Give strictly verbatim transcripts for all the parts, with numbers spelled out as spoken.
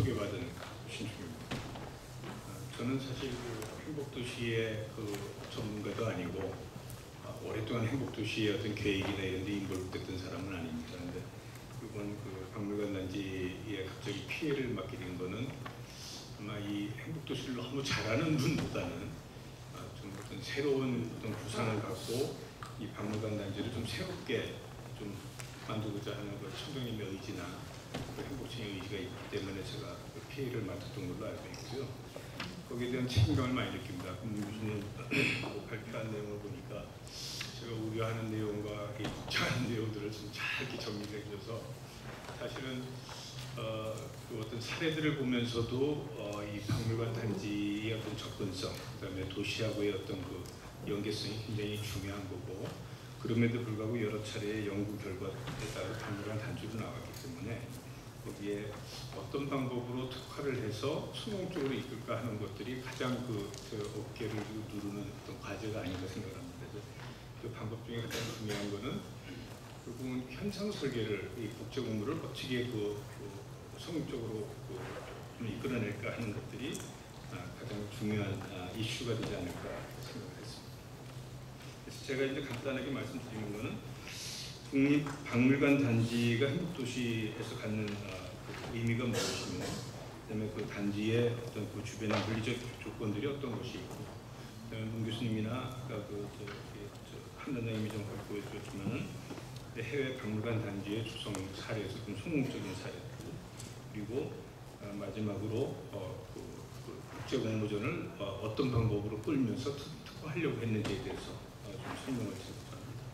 소개받은 신중입니다. 저는 사실 그 행복도시의 그 전문가도 아니고 오랫동안 행복도시의 어떤 계획이나 이런 데 인볼브됐던 사람은 아닙니다. 그런데 이번 그 박물관 단지에 갑자기 피해를 맡게 된 거는 아마 이 행복도시를 너무 잘하는 분보다는 좀 어떤 새로운 어떤 구상을 갖고 이 박물관 단지를 좀 새롭게 좀 만들고자 하는 그 청정님의 의지나 그 행복층의 의지가 있기 때문에 제가 그 피해를 맡았던 걸로 알고 있고요. 거기에 대한 책임감을 많이 느낍니다. 무슨 발표한 내용을 보니까 제가 우려하는 내용과 이 걱정하는 내용들을 좀 잘 이렇게 정리해 주셔서 사실은 어, 그 어떤 사례들을 보면서도 어, 이 박물관 단지의 어떤 접근성, 그다음에 도시하고의 어떤 그 연계성이 굉장히 중요한 거고, 그럼에도 불구하고 여러 차례의 연구 결과에 따라 박물관 단지로 나왔기 때문에 거기에 어떤 방법으로 특화를 해서 성공적으로 이끌까 하는 것들이 가장 그, 그 어깨를 누르는 어떤 과제가 아닌가 생각합니다. 그래서 그 방법 중에 가장 중요한 거는 결국은 현상 설계를, 이 국제 공부를 어떻게 그, 그 성공적으로 그 이끌어낼까 하는 것들이 아, 가장 중요한 아, 이슈가 되지 않을까 생각했습니다. 그래서 제가 이제 간단하게 말씀드리는 거는 국립박물관 단지가 행복도시에서 갖는 아, 그 의미가 무엇이며, 그다음에 그 단지의 어떤 그 주변의 물리적 조건들이 어떤 것이 있고, 문 교수님이나 아까 그 저, 저, 한단장님이 좀 보여주셨지만은 해외 박물관 단지의 조성 사례에서 좀 성공적인 사례고, 그리고 어, 마지막으로 어, 그, 그 국제 공모전을 어, 어떤 방법으로 끌면서 특, 특화하려고 했는지에 대해서 어, 좀 설명을 드리고자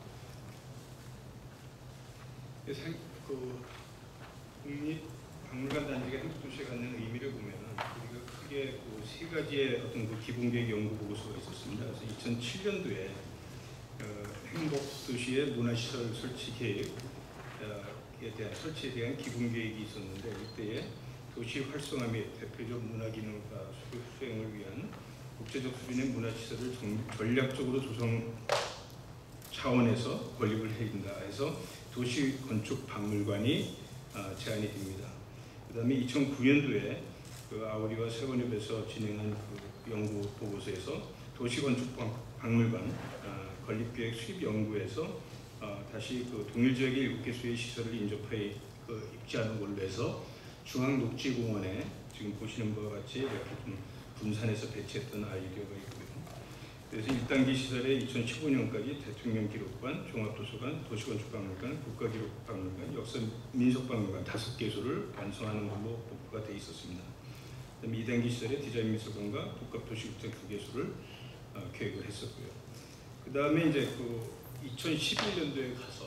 합니다. 그 국립 박물관 단지가 행복도시에 갖는 의미를 보면은 우리가 크게 그 세 가지의 어떤 그 기본계획 연구 보고서가 있었습니다. 그래서 이천칠 년도에 어, 행복도시의 문화시설 설치 계획에 대한 설치에 대한 기본계획이 있었는데, 이때에 도시 활성화 및 대표적 문화기능과 수행을 위한 국제적 수준의 문화시설을 전략적으로 조성 차원에서 건립을 해야 된다 해서 도시건축박물관이 어, 제안이 됩니다. 그 다음에 이천구 년도에 그 아우리와 세번협에서 진행한 그 연구 보고서에서 도시건축박물관 어, 건립계획 수립 연구에서 어, 다시 그 동일 지역의 일곱 개소의 시설을 인접해 그 입지하는 걸로 해서 중앙녹지공원에 지금 보시는 바와 같이 이렇게 좀 분산해서 배치했던 아이디어가 있고요. 그래서 일 단계 시설에 이천십오 년까지 대통령 기록관, 종합도서관, 도시건축박물관, 국가기록박물관, 역사민속박물관 다섯 개소를 완성하는 걸로 목표가 되어 있었습니다. 그다음에 이 단계 시설에 디자인미술관과 복합도시주택 두 개소를 어, 계획을 했었고요. 그 다음에 이제 그 이천십일 년도에 가서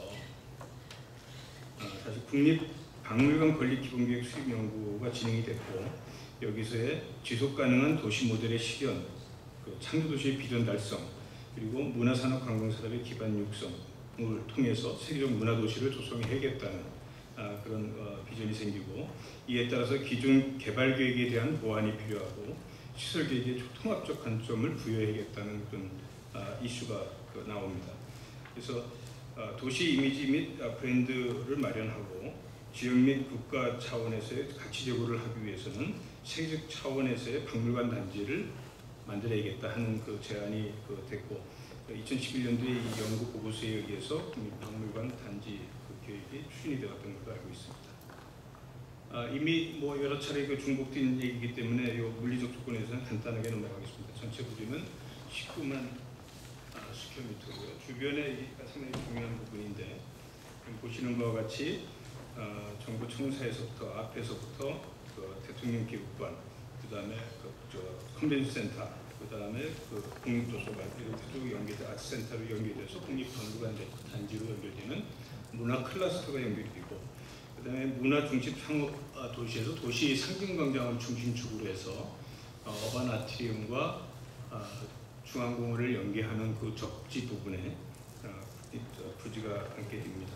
어, 다시 국립박물관 건립 기본계획 수립 연구가 진행이 됐고, 여기서의 지속가능한 도시 모델의 실현, 그 창조도시의 비전 달성, 그리고 문화산업관광산업의 기반 육성을 통해서 세계적 문화도시를 조성해야겠다는 아, 그런 어, 비전이 생기고, 이에 따라서 기존 개발계획에 대한 보완이 필요하고 시설계획의 통합적 관점을 부여해야겠다는 그런 아, 이슈가 그, 나옵니다. 그래서 아, 도시 이미지 및 아, 브랜드를 마련하고 지역 및 국가 차원에서의 가치 제고를 하기 위해서는 세계적 차원에서의 박물관 단지를 만들어야겠다 하는 그 제안이 그 됐고, 이천십일 년도에 이 연구 보고서에 의해서 박물관 단지 그 계획이 추진이 되었던 것으로 알고 있습니다. 아, 이미 뭐 여러 차례 그 중복된 얘기이기 때문에 이 물리적 조건에서는 간단하게 넘어가겠습니다. 전체 부지는 십구만 아, 스퀘어미터고요. 주변에 상당히 중요한 부분인데, 보시는 바와 같이 어, 정부 청사에서부터 앞에서부터 그 대통령 기록관, 그 다음에 그, 저, 컨벤션 센터, 그 다음에 그 국립도서관, 이렇게 쭉 연계돼 아트센터로 연결돼서 국립박물관 단지로 연결되는 문화 클러스터가 연결되고, 그 다음에 문화 중심 상업 도시에서 도시 상징광장을 중심축으로 해서 어, 어반 아트리움과 어, 중앙공원을 연계하는 그 적지 부분에 어, 부지가 함께 됩니다.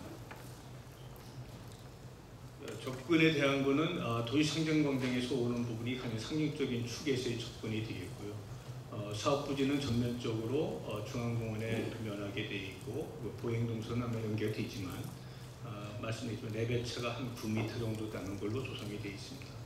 접근에 대한 거는 어, 도시상징광장에서 오는 부분이 가장 상징적인 축에서의 접근이 되겠고요. 어, 사업부지는 전면적으로 어, 중앙공원에 면하게 되어 있고, 보행동선 아마 연결되어 있지만 어, 말씀드렸지만 내배차가 한 구 미터 정도 되는 걸로 조성이 되어 있습니다.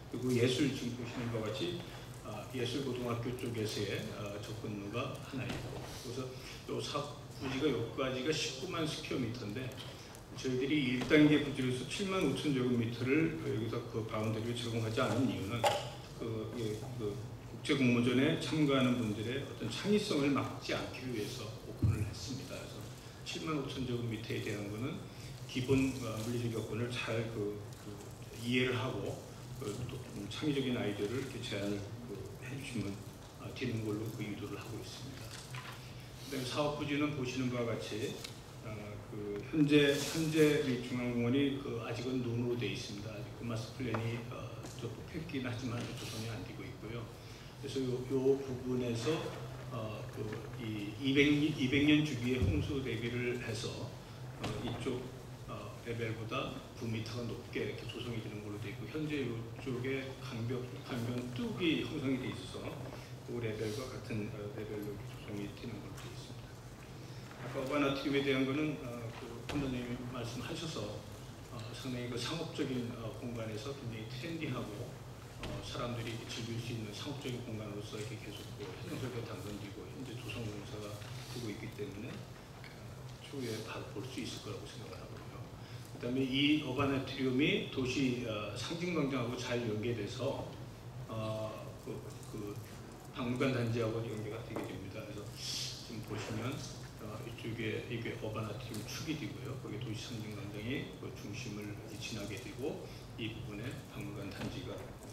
그리고 예술 지금 보시는 것 같이 예술고등학교 쪽에서의 접근로가 하나 있고, 그래서 요 사업 부지가 여기까지가 십구만 스퀘어미터인데 저희들이 일 단계 부지로서 칠만 오천 제곱미터를 여기서 그 바운더리를 제공하지 않은 이유는 그, 예, 그 국제공모전에 참가하는 분들의 어떤 창의성을 막지 않기 위해서 오픈을 했습니다. 그래서 칠만 오천 제곱미터에 대한 거는 기본 물리적 여건을 잘 그, 그 이해를 하고 그, 또 창의적인 아이디어를 이렇게 제안을 그, 해주시면 되는 걸로 그 유도를 하고 있습니다. 그다음에 사업 부지는 보시는 바와 같이 어, 그 현재 현재 이 중앙공원이 그 아직은 논으로 되어 있습니다. 아직 그 마스터 플랜이 어, 좀 뽑혔긴 하지만 조성이 안 되고 있고요. 그래서 요, 요 부분에서 어, 그 이 이백 년 주기의 홍수 대비를 해서 어, 이쪽 어, 레벨보다 구 미터가 높게 이렇게 조성이 되는 걸로 되어 있고, 현재 이쪽에 강벽 강변 뚝이 형성이 되어 있어서 그 레벨과 같은 어, 레벨로 조성이 되는 걸로 되어 있습니다. 아까 어바나트림에 대한 거는 어, 그 본사님이 말씀하셔서 어, 상당히 그 상업적인 어, 공간에서 굉장히 트렌디하고 어, 사람들이 즐길 수 있는 상업적인 공간으로서 이렇게 계속 그 행정설계 당선되고 현재 조성공사가 되고 있기 때문에 어, 추후에 바로 볼 수 있을 거라고 생각을 하고요. 그다음에 이 어바나트리움이 도시 어, 상징광장하고 잘 연계돼서 어, 그, 그 박물관 단지하고 연계가 되게 됩니다. 그래서 지금 보시면 어, 이쪽에 이게 어바나트리움 축이 되고요. 거기 도시 상징광장이 그 중심을 지나게 되고 이 부분에 박물관 단지가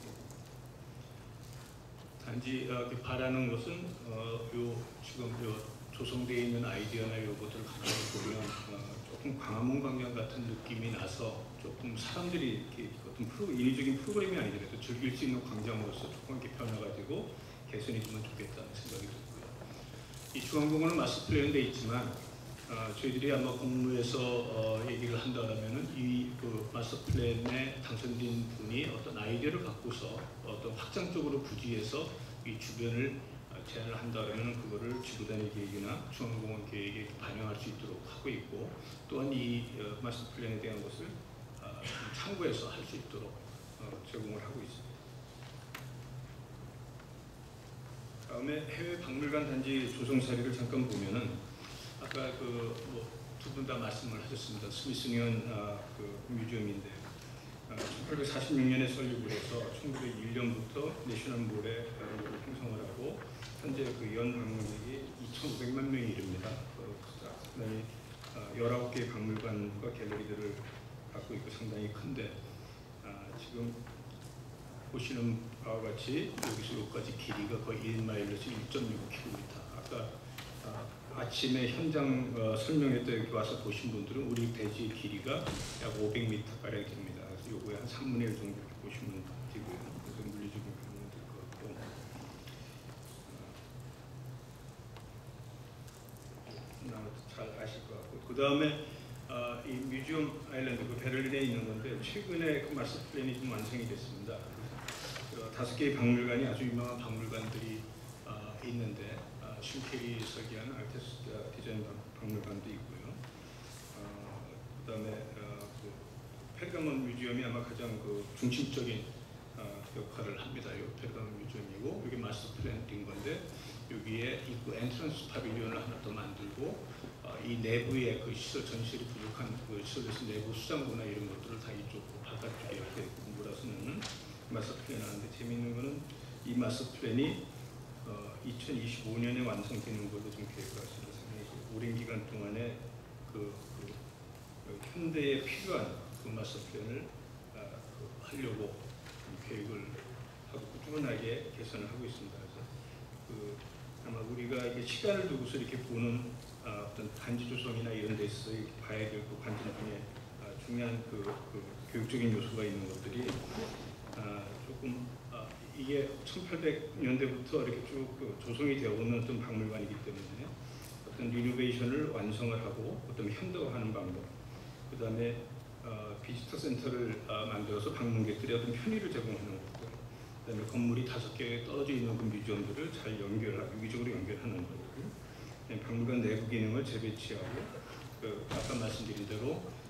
단지 어, 바라는 것은 어, 요 지금 요 조성되어 있는 아이디어나 이런 것들을 가만히 보면 어, 조금 광화문 광장 같은 느낌이 나서 조금 사람들이 이렇게 어떤 프로, 인위적인 프로그램이 아니더라도 즐길 수 있는 광장으로서 조금 이렇게 변화가 되고 개선이 되면 좋겠다는 생각이 들고요. 이 중앙공원은 마스터 플랜돼 있지만 어, 저희들이 아마 공무에서 어, 얘기를 한다면은 이 그 마스터 플랜에 당선된 분이 어떤 아이디어를 갖고서 어떤 확장적으로 부지에서 이 주변을 제안을 한다면 그거를 지구단위 계획이나 중앙공원 계획에 반영할 수 있도록 하고 있고, 또한 이 어, 마스터 플랜에 대한 것을 어, 참고해서 할 수 있도록 어, 제공을 하고 있습니다. 다음에 해외 박물관 단지 조성 사례를 잠깐 보면은 아까 그 뭐 두 분 다 말씀을 하셨습니다. 스미소니언 아, 그 뮤지엄인데 아, 천팔백사십육 년에 설립을 해서 천구백일 년부터 내셔널몰에 형성을 하고 현재 그 연 방문객이 이천오백만 명이 이릅니다. 상당히 열아홉 개의 박물관과 갤러리들을 갖고 있고 상당히 큰데 아, 지금 보시는 바와 같이 여기서 여기까지 길이가 거의 일 마일에서 일 점 육오 킬로미터. 아까 아, 아침에 현장 어, 설명회 때 이렇게 와서 보신 분들은 우리 대지의 길이가 약 오백 미터 가량 됩니다. 그래서 요거에 한 삼분의 일 정도 이렇게 보시면 되고요. 그래서 물리적인 부분은 될 것 같고 어, 잘 아실 것 같고 그 다음에 어, 이 뮤지엄 아일랜드 그 베를린에 있는 건데 최근에 그 마스터 플랜이 좀 완성이 됐습니다. 어, 다섯 개의 박물관이 아주 유명한 박물관들이 어, 있는데 어, 슈케리 설계한 아르테스 디자인 박물관도 있고요. 어, 그다음에 어, 그 페르가몬 뮤지엄이 아마 가장 그 중심적인 어, 역할을 합니다. 이 페르가몬 뮤지엄이고 여기 마스터 플랜인 건데 여기에 입구 엔트런스 파빌리온을 하나 더 만들고 어, 이 내부에 그 시설 전시실이 부족한 그 시설에서 내부 수장고나 이런 것들을 다 이쪽 바깥쪽에 이렇게 몰아서는 마스터 플랜을 하는데 재미있는 거는 이 마스터 플랜이 어, 이천이십오 년에 완성되는 걸로 좀 계획을 하시는 상당히 오랜 기간 동안에 그, 그, 그 현대에 필요한 그 마스터 플랜을 아, 그 하려고 계획을 하고 꾸준하게 개선을 하고 있습니다. 그래서 그 아마 우리가 이게 시간을 두고서 이렇게 보는 아, 어떤 단지 조성이나 이런 데서 봐야 될 그 관점 중에 아, 중요한 그, 그 교육적인 요소가 있는 것들이 아, 조금 아, 이게 천팔백 년대부터 이렇게 쭉 그 조성이 되어 오는 어떤 박물관이기 때문에 어떤 리노베이션을 완성을 하고 어떤 현대화하는 방법, 그 다음에 어, 비지터 센터를 어, 만들어서 방문객들의 어떤 편의를 제공하는 것들, 그 다음에 건물이 다섯 개 떨어져 있는 그 뮤지엄들을 잘 연결하고 유기적으로 연결하는 것들, 박물관 내부 기능을 재배치하고 그 아까 말씀드린 대로 어,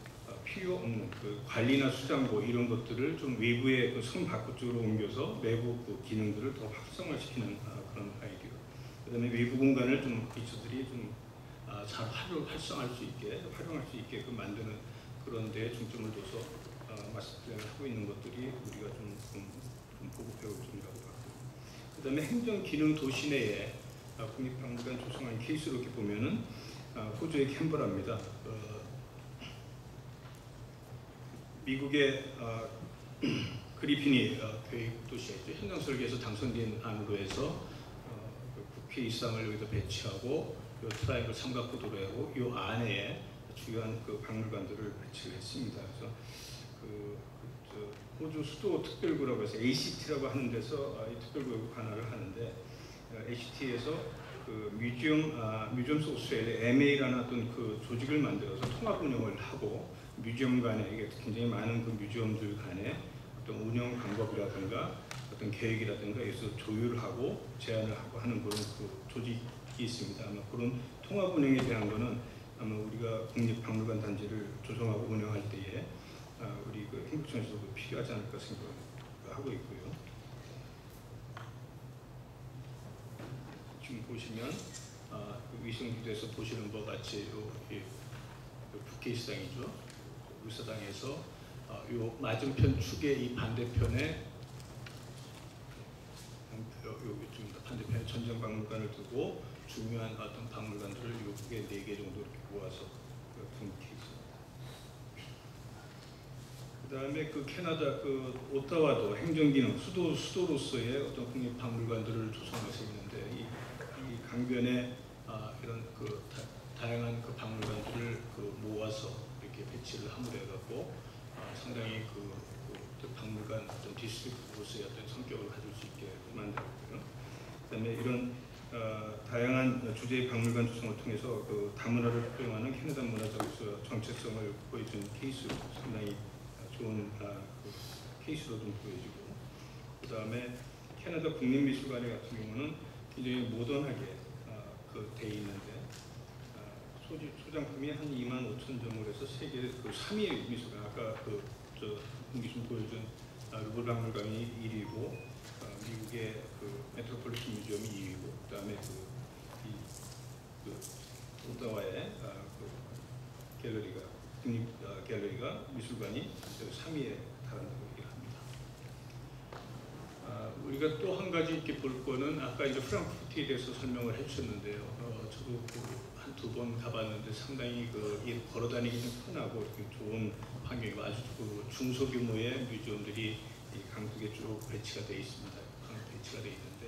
필요 없는 그 관리나 수장고 이런 것들을 좀 외부의 그 성 밖 쪽으로 옮겨서 내부 그 기능들을 더 활성화시키는 아, 그런 아이디어. 그다음에 외부 공간을 좀 기초들이 좀 아, 잘 활용, 활성화할 수 있게 활용할 수 있게끔 만드는 그런 데에 중점을 둬서 아, 마스터 플랜을 하고 있는 것들이 우리가 좀, 좀, 좀 보고 배울 점이라고 봤고. 그다음에 행정 기능 도시 내에 아, 국립박물관 조성한 케이스로 이렇게 보면은 아, 호주의 캔버라입니다. 어, 미국의 어, 그리핀이 어, 교육 도시였죠. 행정 설계에서 당선된 안으로 해서 어, 그 국회 의상을 여기다 배치하고 요 트라이앵글 삼각구도로 하고 요 안에 주요한 그 박물관들을 배치를 했습니다. 그래서 그, 그 호주 수도 특별구라고 해서 에이씨티라고 하는 데서 아, 이 특별구역을 관할을 하는데 어, 에이씨티에서 그 뮤지엄 아, 뮤지엄 소스에 엠에이라는 어떤 그 조직을 만들어서 통합 운영을 하고 뮤지엄 간에 이게 굉장히 많은 그 뮤지엄들 간에 어떤 운영 방법이라든가 어떤 계획이라든가 여기서 조율을 하고 제안을 하고 하는 그런 그 조직이 있습니다. 아마 그런 통합 운영에 대한 거는 아마 우리가 국립박물관 단지를 조성하고 운영할 때에 아, 우리 그 행복청에서도 필요하지 않을까 생각하고 있고요. 지금 보시면 아, 그 위성지도에서 보시는 것 같이 요, 이, 요 국회의사당이죠. 의사당에서 어, 요 맞은편 축의 이 반대편에 여기 반대편에 전쟁박물관을 두고 중요한 어떤 박물관들을 요게 네 개 정도 이렇게 모아서 둔 케이스. 그다음에 그 캐나다 그 오타와도 행정기능 수도 수도로서의 어떤 국립박물관들을 조성해서 있는데 이, 이 강변에 아, 이런 그 다, 다양한 그 박물관들을 그 모아서 이렇게 배치를 함으로 해갖고 아, 상당히 그, 그 박물관 어떤 디스트릭트로서의 어떤 성격을 가질 수 있게 만들었고요. 그다음에 이런 어, 다양한 주제의 박물관 조성을 통해서 그 다문화를 활용하는 캐나다 문화적 정체성을 보여준 케이스로 상당히 좋은 아, 그 케이스로 좀 보여지고, 그 다음에 캐나다 국립미술관 같은 경우는 굉장히 모던하게 아, 그 돼 있는데 아, 소지, 소장품이 한 이만 오천 점을 해서 세계 그 삼 위 미술관, 아까 그저 공기좀 보여준 아, 루브르 박물관이 일 위고 아, 미국의 그 메트로폴리탄 뮤지엄이 이 위고, 그 다음에 그, 이, 그 오타와의 아, 그 갤러리가 국립 어, 갤러리가 미술관이 삼 위에 달한다고 얘기를 합니다. 아, 우리가 또 한 가지 이렇게 볼 거는 아까 이제 프랑크푸르트에 대해서 설명을 해주셨는데요. 어, 저도 그 한 두 번 가봤는데 상당히 그 걸어 다니기는 편하고 좋은 환경이고 아주 그 중소규모의 뮤지엄들이 이 강북에 쭉 배치가 되어 있습니다. 배치가 되어 있는데.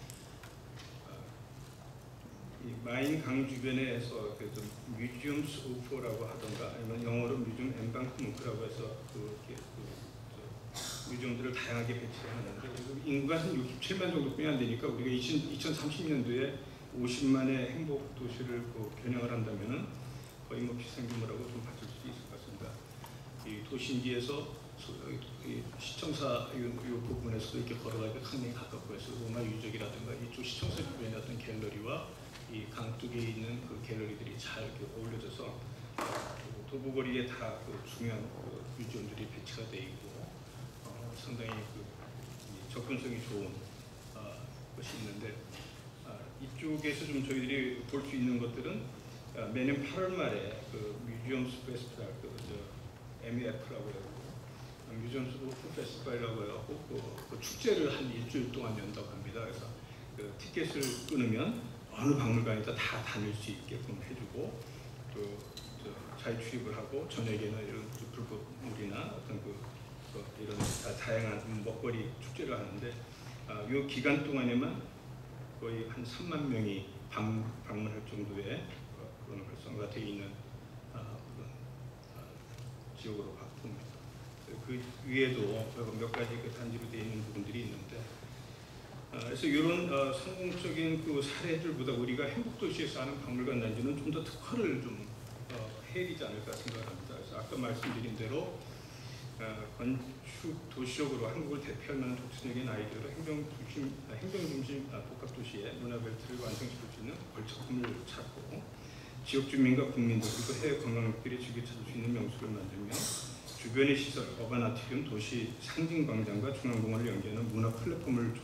이 마인 강 주변에서 그 좀 뮤지엄스 오프라고 하던가 아니면 영어로 뮤지엄 엠방크먼트라고 해서 그, 그, 그 뮤지엄들을 다양하게 배치하는데 인구가 한 육십칠만 정도뿐이 안 되니까 우리가 이천삼십 년도에 오십만의 행복 도시를 그 겨냥을 한다면은 거의 뭐 비슷한 규모라고 좀 봐줄 수 있을 것 같습니다. 이 도심지에서 이 시청사 이, 이 부분에서도 이렇게 걸어가기가 상당히 가깝고 해서 로마 유적이라든가 이쪽 시청사 주변의 어떤 갤러리와 이 강둑에 있는 그 갤러리들이 잘 이렇게 어울려져서 도보거리에 다 그 중요한 그 뮤지엄들이 배치가 되어 있고 어, 상당히 그 접근성이 좋은 어, 것이 있는데 어, 이쪽에서 좀 저희들이 볼 수 있는 것들은 어, 매년 팔월 말에 그 뮤지엄스 페스티벌 그 엠이에프라고 해요. 뮤지엄스 오픈 페스티벌이라고 해갖고 그, 그 축제를 한 일주일 동안 연다고 합니다. 그래서 그 티켓을 끊으면 어느 박물관에다 다 다닐 수 있게끔 해주고 또 자유 출입을 하고 저녁에는 이런 불꽃물이나 어떤 그, 그 이런 다 다양한 먹거리 축제를 하는데 아, 이 기간 동안에만 거의 한 삼만 명이 방, 방문할 정도의 그런 활성화가 되어 있는 아, 그런 아, 지역으로 바쁩니다. 그 위에도 몇 가지 그 단지로 되어 있는 부분들이 있는데. 그래서 이런 어, 성공적인 그 사례들보다 우리가 행복도시에서 하는 박물관 단지는 좀 더 특화를 좀 어, 해야 되지 않을까 생각합니다. 그래서 아까 말씀드린 대로 어, 건축 도시적으로 한국을 대표할 만한 독특적인 아이디어로 행정중심, 아, 행정중심 아, 복합도시의 문화벨트를 완성시킬 수 있는 걸작품을 찾고 지역 주민과 국민들 그리고 해외 관광객들이 즐겨 찾을 수 있는 명소를 만들며 주변의 시설, 어바나티움, 도시 상징광장과 중앙공원을 연계하는 문화 플랫폼을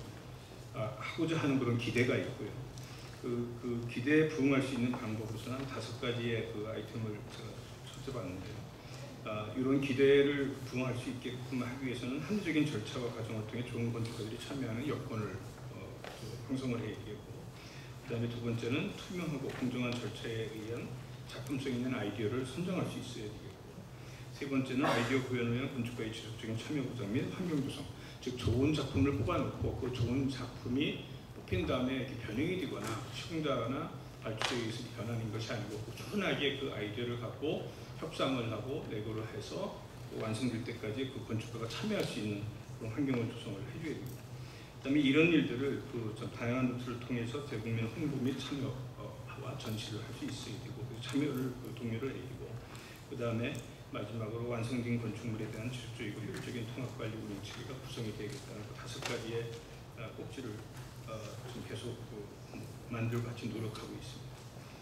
조성하고자 하는 그런 기대가 있고요. 그, 그 기대에 부응할 수 있는 방법으로서는 한 다섯 가지의 그 아이템을 제가 찾아봤는데요. 아, 이런 기대를 부응할 수 있게끔 하기 위해서는 합리적인 절차와 과정을 통해 좋은 건축가들이 참여하는 여건을 어, 형성을 해야 되겠고, 그 다음에 두 번째는 투명하고 공정한 절차에 의한 작품성 있는 아이디어를 선정할 수 있어야 되겠고, 세 번째는 아이디어 구현을 위한 건축가의 지속적인 참여 보장 및 환경 조성, 즉 좋은 작품을 뽑아놓고 그 좋은 작품이 뽑힌 다음에 이렇게 변형이 되거나 시공자나 발주자에 의해서 변하는 것이 아니고 꾸준하게 그 아이디어를 갖고 협상을 하고 내고를 해서 완성될 때까지 그 건축가가 참여할 수 있는 그런 환경을 조성을 해줘야 됩니다. 그다음에 이런 일들을 그 좀 다양한 루트를 통해서 대국민 홍보 및 참여와 전시를 할 수 있어야 되고, 참여를 그 동료를 해주고, 그 다음에 마지막으로 완성된 건축물에 대한 지속적이고 효율적인 통합관리 운영 체계가 구성이 되겠다는 그 다섯 가지의 꼭지를 어, 좀 계속 그 만들고 같이 노력하고 있습니다.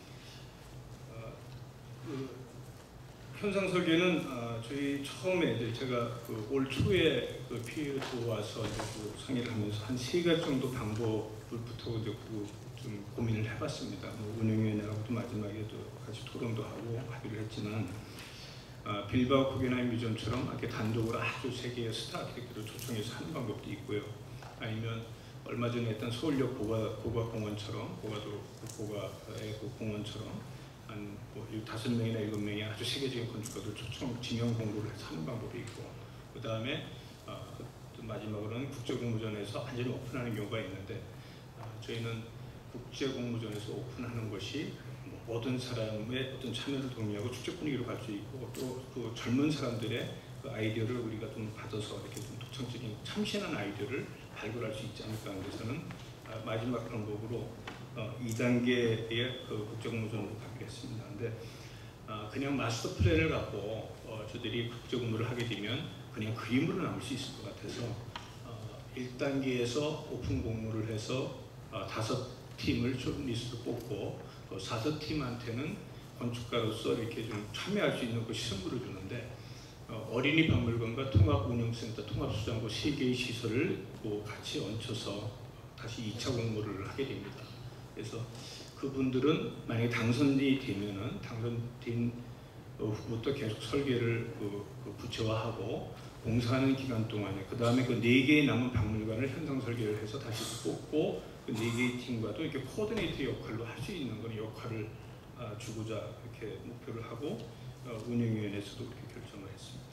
어, 그 현상 설계는 어, 저희 처음에 이제 제가 그 올 초에 그 피해를 와서 이제 그 상의를 하면서 한 세 가지 정도 방법부터 이제 그 좀 고민을 해봤습니다. 뭐 운영위원회하고도 마지막에도 같이 토론도 하고 합의를 했지만, 어, 빌바오 구겐하임 뮤지엄처럼 이렇게 단독으로 아주 세계의 스타 아키텍트를 초청해서 하는 방법도 있고요. 아니면 얼마 전에 했던 서울역 고가, 고가공원처럼, 고가도 고가의 그 공원처럼 한 뭐 다섯 명이나 일곱 명의 아주 세계적인 건축가들 초청 지명 공고를 해서 하는 방법이 있고, 그 다음에 어, 또 마지막으로는 국제공모전에서 완전히 오픈하는 경우가 있는데, 어, 저희는 국제공모전에서 오픈하는 것이 뭐 모든 사람의 어떤 참여를 독려하고 축제 분위기로 갈 수 있고, 또 그 젊은 사람들의 그 아이디어를 우리가 좀 받아서 이렇게 좀 독창적인 참신한 아이디어를 발굴할 수 있지 않을까 하는 데서는 어, 마지막 방법으로 어, 이 단계의 그 국제공모전으로 가기로 했습니다. 근데 어, 그냥 마스터 플랜을 갖고 어, 저들이 국제공모를 하게 되면 그냥 그림으로 남을 수 있을 것 같아서 어, 일 단계에서 오픈 공모를 해서 어, 다섯 팀을 쇼트리스트로 뽑고 또 사서 팀한테는 건축가로서 이렇게 좀 참여할 수 있는 그 시설물을 주는데, 어, 어린이 박물관과 통합운영센터, 통합수장고 세 개의 시설을 뭐 같이 얹혀서 다시 이 차 공모를 하게 됩니다. 그래서 그분들은 만약에 당선이 되면은 당선된 후부터 계속 설계를 그, 그 구체화하고 공사하는 기간 동안에 그 다음에 그 네 개의 남은 박물관을 현상 설계를 해서 다시 뽑고 그 네 개의 팀과도 이렇게 코디네이터 역할로 할 수 있는 그런 역할을 아, 주고자 이렇게 목표를 하고 어, 운영위원회에서도 이렇게 결정을 했습니다.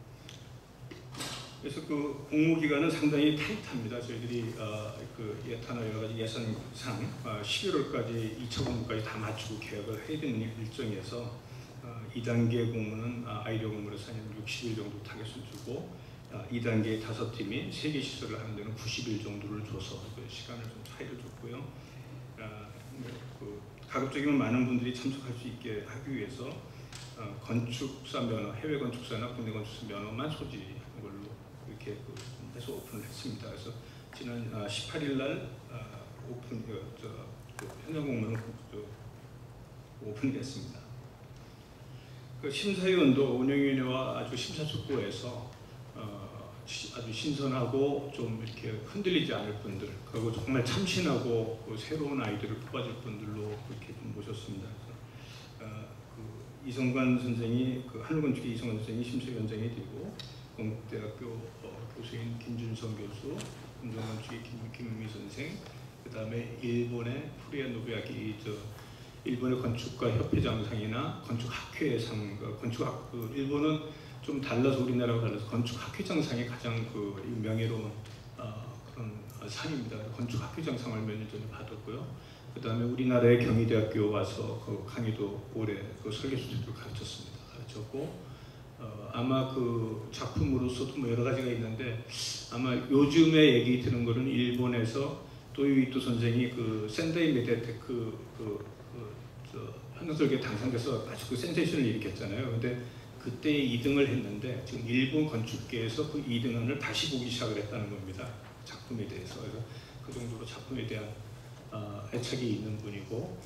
그래서 그 공모 기간은 상당히 타이트합니다. 저희들이 어, 그 예타나 여러 가지 예산상 어, 십일월까지 이 차 공모까지 다 맞추고 계약을 해야 되는 일정에서 어, 이 단계 공모는 아, 아이디어 공모에서 한 육십 일 정도 타겟을 주고, 어, 이 단계 다섯 팀이 세 개 시설을 하는 데는 구십 일 정도를 줘서 그 시간을 좀 차이를 줬고요. 어, 그 가급적이면 많은 분들이 참석할 수 있게 하기 위해서 어, 건축사 면허, 해외 건축사나 국내 건축사 면허만 소지하는 걸로 이렇게 그 해서 오픈을 했습니다. 그래서 지난 아, 십팔 일 날 아, 오픈 그, 저, 그 현장 공모는 그, 오픈이 됐습니다. 그 심사위원도 운영위원회와 아주 심사숙고해서 어, 아주 신선하고 좀 이렇게 흔들리지 않을 분들, 그리고 정말 참신하고 그 새로운 아이디어를 뽑아줄 분들로 이렇게 좀 모셨습니다. 그래서, 어, 그 이성관 선생이 그 하늘건축의 이성관 선생이 심사위원장이 되고, 건국대학교 어, 교수인 김준성 교수, 금정건축의 김미 선생, 그 다음에 일본의 프리아 노부야기 저 일본의 건축가 협회장상이나 건축학회상, 그 건축학 그 일본은 좀 달라서 우리나라와 달라서 건축학회장상이 가장 그 명예로운 어, 그런 상입니다. 건축학회장상을 몇 년 전에 받았고요. 그 다음에 우리나라의 경희대학교 와서 그 강의도 올해 그 설계 수준을 가르쳤습니다. 가르쳤고 어, 아마 그 작품으로서도 뭐 여러 가지가 있는데, 아마 요즘에 얘기 드는 거는 일본에서 도요이토 선생이 그 센다이 메디아테크 그 현장설계 당선돼서 아주 그 센세이션을 일으켰잖아요. 근데 그때 이 등을 했는데 지금 일본 건축계에서 그 이 등안을 다시 보기 시작을 했다는 겁니다. 작품에 대해서. 그래서 그 정도로 작품에 대한 어, 애착이 있는 분이고,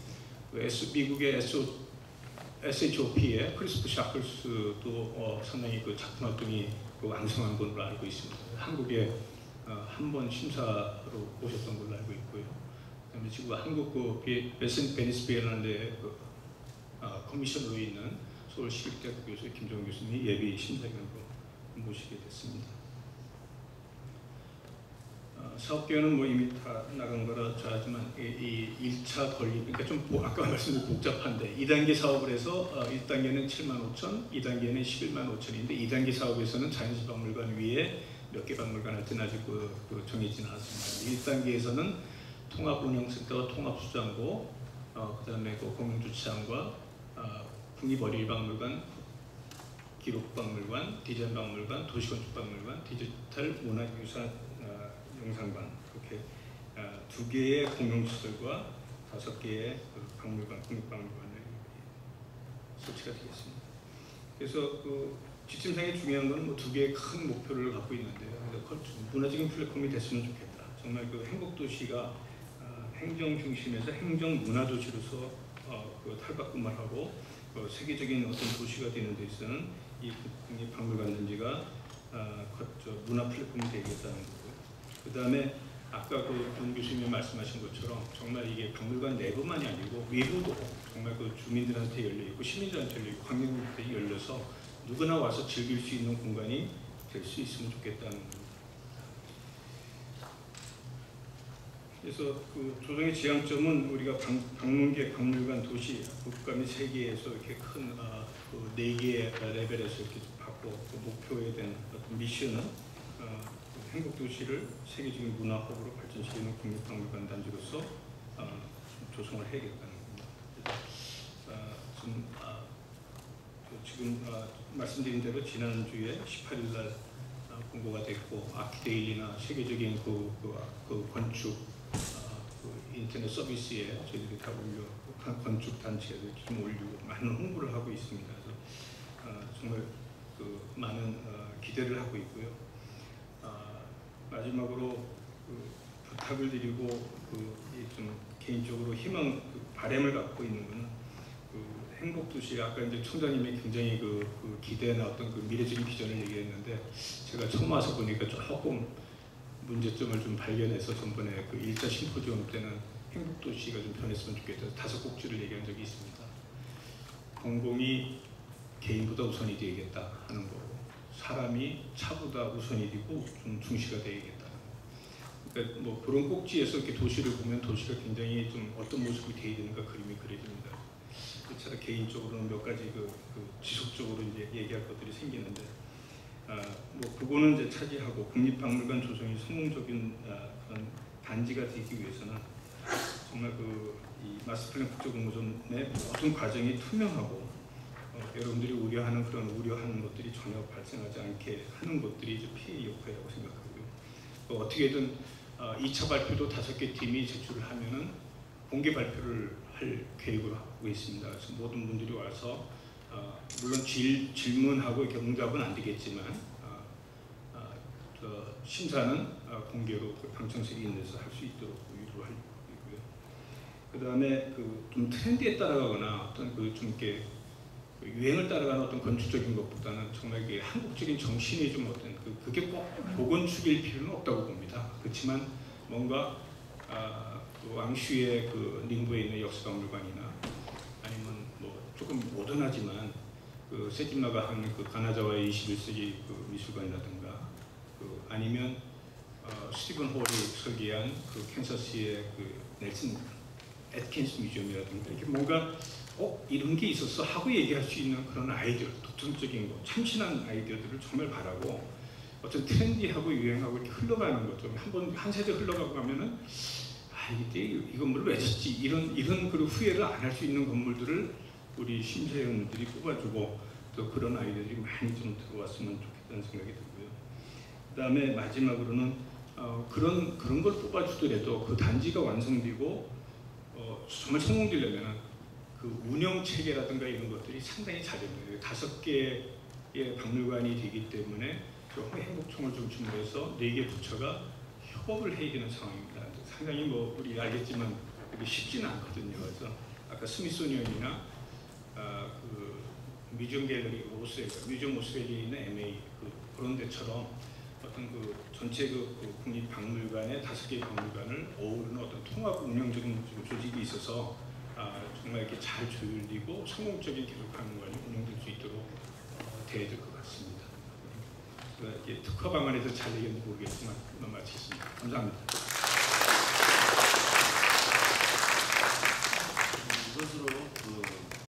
그 S, 미국의 에스에이치오피의 크리스프 샤클스도 어, 상당히 그 작품 활동이 그 왕성한 걸로 알고 있습니다. 한국에 어, 한 번 심사로 오셨던 걸로 알고 있고요. 그다음에 지금 한국 그 베슨 베니스 비엔날레 그 어, 커미셔너로 있는 서울시립대학교 교수 김정은 교수님이 예비 심사위원으로 모시게 됐습니다. 어, 사업계획은 뭐 이미 다 나간 거라 하지만 이, 이 일 차 건립, 그러니까 좀 아까 말씀드린 복잡한데 이 단계 사업을 해서 어, 일 단계는 칠만 오천, 이 단계는 십일만 오천인데 이 단계 사업에서는 자연시박물관 위에 몇 개 박물관 할 때는 아직 그, 그 정해지진 않았습니다. 일 단계에서는 통합운영센터와 통합수장고, 어, 그 다음에 그 공영주차장과 어, 국립어린이박물관, 기록박물관, 디자인박물관, 도시건축박물관, 디지털 문화유산 어, 영상관 이렇게 어, 두 개의 공용시설과 다섯 개의 그 박물관, 국립박물관을 설치가 되겠습니다. 그래서 그 지침상에 중요한 건 뭐 두 개의 큰 목표를 갖고 있는데요. 문화적인 플랫폼이 됐으면 좋겠다. 정말 그 행복도시가 어, 행정 중심에서 행정 문화도시로서 어, 그 탈바꿈을 하고 그 세계적인 어떤 도시가 되는 데 있어서는 이 국립박물관 단지가 어, 문화 플랫폼이 되겠다는 거고요. 그 다음에 아까 그 문 교수님이 말씀하신 것처럼 정말 이게 박물관 내부만이 아니고 외부도 정말 그 주민들한테 열려 있고 시민들한테 열려 있고 관객들한테 열려서 누구나 와서 즐길 수 있는 공간이 될 수 있으면 좋겠다는 겁니다. 그래서 그 조정의 지향점은 우리가 방, 방문객, 박물관, 도시, 국가 및 세계에서 이렇게 큰 어, 그 네 개의 레벨에서 이렇게 받고 그 목표에 대한 어떤 미션은 어, 그 행복도시를 세계적인 문화허브로 발전시키는 국립박물관 단지로서 어, 조성을 해야겠다는 겁니다. 어, 좀, 어, 지금 어, 말씀드린 대로 지난주에 십팔 일 날 어, 공고가 됐고 아키데일리나 세계적인 그, 그, 그 건축 어, 그 인터넷 서비스에 저희들이 다 올려 건축 단체에 좀 올리고 많은 홍보를 하고 있습니다. 그래서 어, 정말 그 많은 어, 기대를 하고 있고요. 어, 마지막으로 그 부탁을 드리고 그 좀 개인적으로 희망, 그 바람을 갖고 있는 것은 그 행복도시 아까 이제 총장님이 굉장히 그, 그 기대나 어떤 그 미래적인 비전을 얘기했는데 제가 처음 와서 보니까 조금 문제점을 좀 발견해서 전번에 그 일 차 심포지엄 때는 행복도시가 좀 변했으면 좋겠다 다섯 꼭지를 얘기한 적이 있습니다. 공공이 개인보다 우선이 되겠다 하는 거고 사람이 차보다 우선이 되고 좀 중시가 되겠다. 그러니까 뭐 그런 꼭지에서 이렇게 도시를 보면 도시가 굉장히 좀 어떤 모습이 되어야 되는가 그림이 그려집니다. 차라리 개인적으로는 몇 가지 그, 그 지속적으로 이제 얘기할 것들이 생기는데, 아, 뭐 그거는 이제 차지하고 국립박물관 조성이 성공적인 아, 그런 단지가 되기 위해서는 정말 그 이 마스터플랜 국제공모전의 모든 과정이 투명하고 어, 여러분들이 우려하는 그런 우려하는 것들이 전혀 발생하지 않게 하는 것들이 이제 피해 역할이라고 생각하고요. 어, 어떻게든 어, 이 차 발표도 다섯 개 팀이 제출을 하면은 공개 발표를 할 계획으로 하고 있습니다. 그래서 모든 분들이 와서 어, 물론 질, 질문하고 응답은 안 되겠지만 어, 어, 저 심사는 어, 공개로 그 방청석이 있는 데서 할 수 있도록 유도할 거고요. 그 다음에 그 좀 트렌드에 따라가거나 어떤 그 좀 이렇게 그 유행을 따라가는 어떤 건축적인 것보다는 정말 이게 한국적인 정신이 좀 어떤 그 그게 꼭 보건축일 필요는 없다고 봅니다. 그렇지만 뭔가 아, 그 왕슈의 그 닝부에 있는 역사박물관이나 아니면 뭐 조금 모던하지만 그 세진마가 한 그 가나자와의 이십일 세기 그 미술관이라든가 그 아니면 어, 스티븐 홀이 설계한 그 캔서스의 그 넬슨 애트킨스 뮤지엄이라든가 이렇게 뭔가 어 이런 게 있었어 하고 얘기할 수 있는 그런 아이디어, 독창적인 거, 참신한 아이디어들을 정말 바라고 어떤 트렌디하고 유행하고 이렇게 흘러가는 것 좀 한번 한 세대 흘러가고 가면은 아 이때 이 건물을 왜 짓지 이런 이런 그 후회를 안 할 수 있는 건물들을 우리 심사위원들이 뽑아주고 또 그런 아이디어들이 많이 좀 들어왔으면 좋겠다는 생각이 들고요. 그다음에 마지막으로는 어, 그런 그런 걸 뽑아주더라도 그 단지가 완성되고 어, 정말 성공되려면은 그 운영 체계라든가 이런 것들이 상당히 잘 됩니다. 다섯 개의 박물관이 되기 때문에 행복총을 중심으로 해서 네 개 부처가 협업을 해야 되는 상황입니다. 상당히 뭐 우리 알겠지만 그게 쉽지는 않거든요. 그래서 아까 스미소니언이나 아, 그 뮤지엄 갤러리 오스트레일리아, 뮤지엄 오스트레일리아 있는 엠에이 그, 그런 데처럼 어떤 그 전체 그, 그 국립박물관의 다섯 개의 박물관을 어우르는 어떤 통합 운영적인 조직이 있어서 아, 정말 이렇게 잘 조율되고 성공적인 계속 박물관이 운영될 수 있도록 어, 돼야 될 것 같습니다. 이게 특허 방안에서 잘 얘기했는지 모르겠지만 마치겠습니다. 감사합니다.